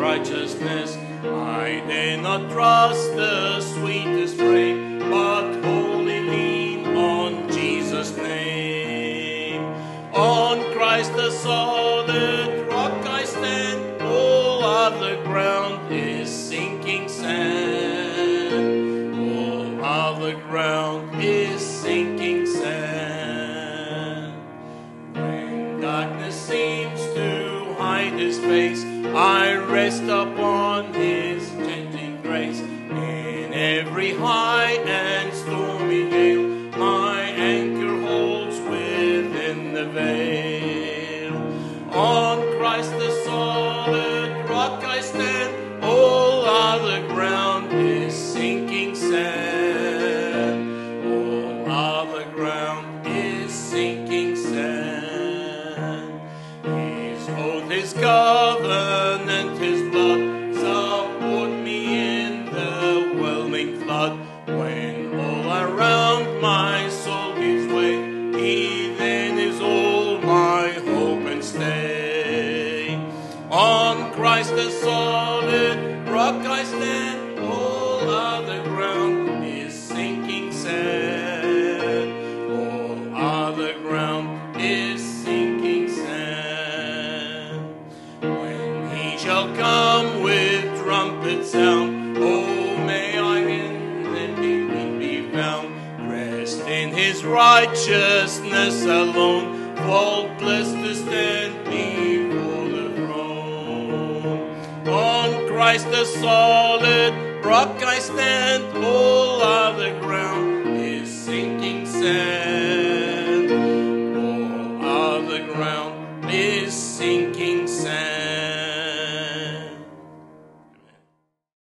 righteousness. I dare not trust the sweetest frame, but wholly lean on Jesus' name. On Christ the solid rock I stand, all other ground is sinking sand. All other ground is sinking sand. When darkness seems to hide His face, I rest upon His changing grace. In every high and stormy gale, my anchor holds within the veil. On Christ the solid rock I stand, all other ground is sinking sand. All other ground is sinking sand. His oath, His covenant, His blood support me in the whelming flood. When all around my soul gives way, He then is all my hope and stay. On Christ the solid rock I stand, all other ground is sinking sand. All other ground is sinking sand. When He shall come with trumpet sound, oh, may I in Him be found, dressed in His righteousness alone, faultless to stand before the throne. On Christ the solid rock I stand, all other ground is sinking sand. All other ground is sinking sand.